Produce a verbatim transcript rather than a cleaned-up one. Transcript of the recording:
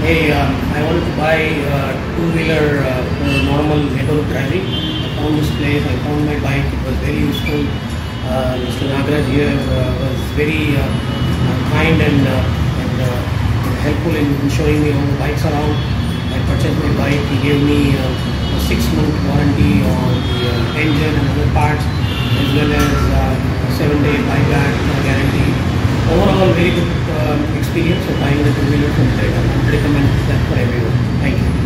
Hey, um, I wanted to buy a two-wheeler uh, for normal neighborhood driving. I found this place, I found my bike, it was very useful. Uh, Mister Nagaraj here uh, was very uh, uh, kind and, uh, and uh, helpful in showing me all the bikes around. I purchased my bike, he gave me uh, a six-month warranty on the uh, engine and other parts, as well as uh, a seven-day buyback guarantee. Overall, very good uh, experience of buying the two-wheeler from Trade. I would recommend that for everyone. Thank you.